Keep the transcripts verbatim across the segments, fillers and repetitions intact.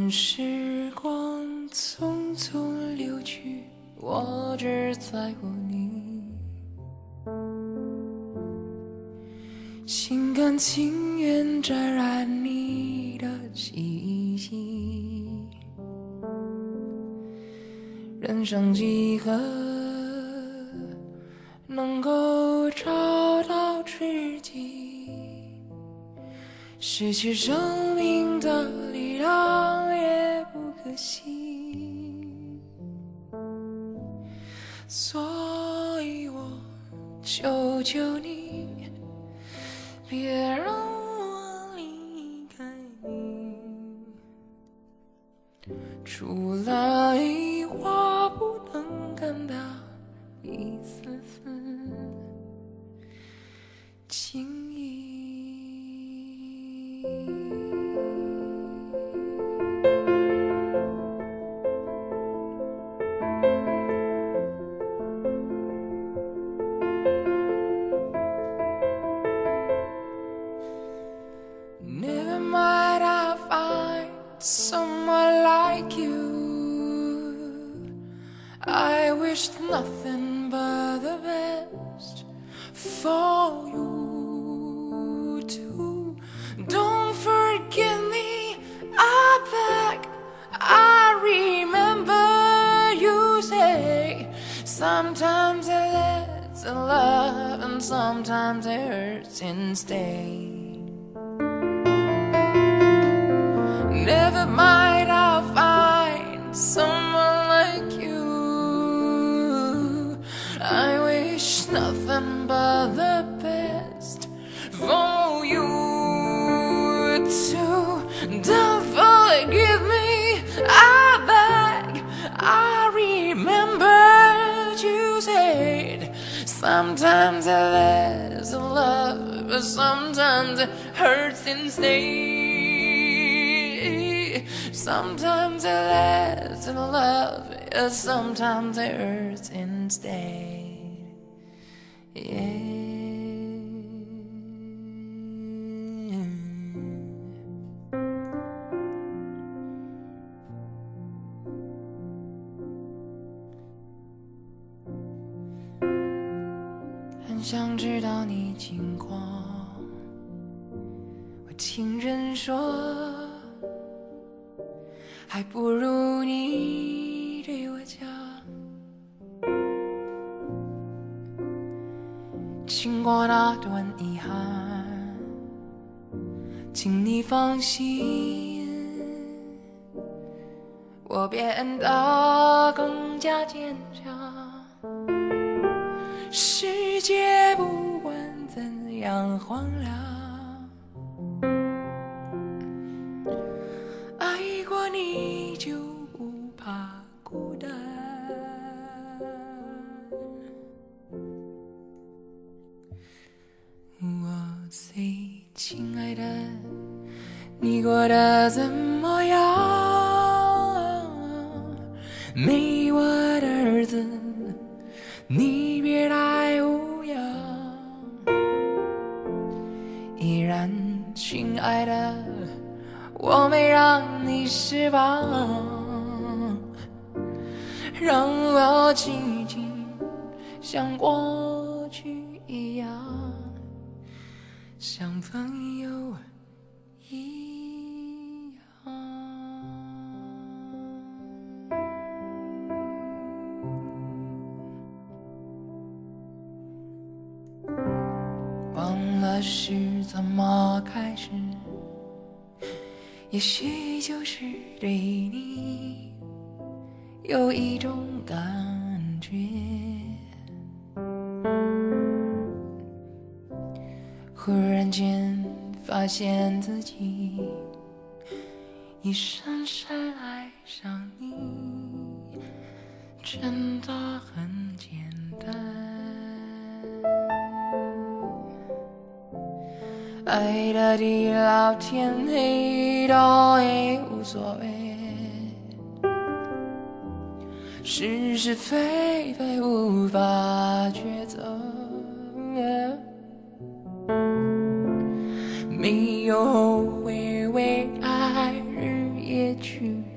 时光匆匆流去，我只在乎你，心甘情愿沾染你的气息。人生几何能够找到知己？失去生命的力量也不可惜，所以我求求你，别让我离开你。除了一话不能感到一丝丝情意。Never might I find someone like you. I wished nothing but the best for you too. Don't forget me, I beg. I remember you say sometimes it lives in love and sometimes it hurts instead. Never might I find someone like you. I wish nothing but the best for you too. Don't forgive me, I beg. I remember you said sometimes it lasts in love, but sometimes it hurts instead. Sometimes it lasts in love, and sometimes it hurts instead. Yeah. 很想知道你近况，我听人说。还不如你对我讲，经过那段遗憾，请你放心，我变得更加坚强。世界不管怎样荒凉，爱过你就不怕孤单。我最亲爱的，你过得怎么样？没我的日子，你别来无恙。依然亲爱的，我没让你失望，让我静静像过去一样，像朋友一样。忘了是怎么开始，也许就是对你有一种感觉，忽然间发现自己已深深爱上你，真的很简单。爱的地老天黑都也无所谓，是是非非无法抉择，没有后悔，为爱日夜去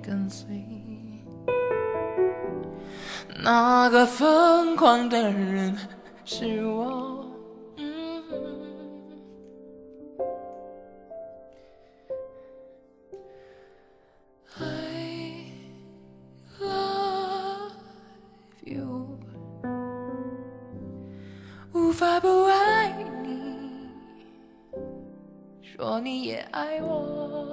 那个疯狂的人是我。嗯 I love you， 无法不爱你，说你也爱我。